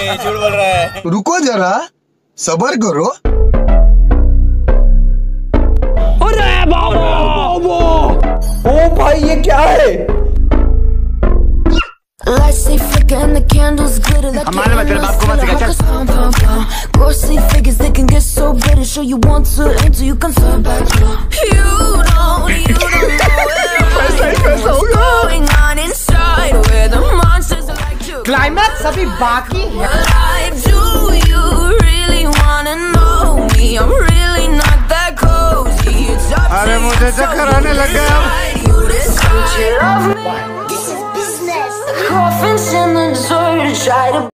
नहीं, झूठ बोल रहा है। रुको जरा, सब्र करो। अरे बाबा, ओ भाई ये क्या है? हमारे में तेरे बाप को मत सिखा, चल। क्लाइमैक्स अभी बाकी है। अरे मुझे चक्कर आने लग गया। Coffins in the dirt, try to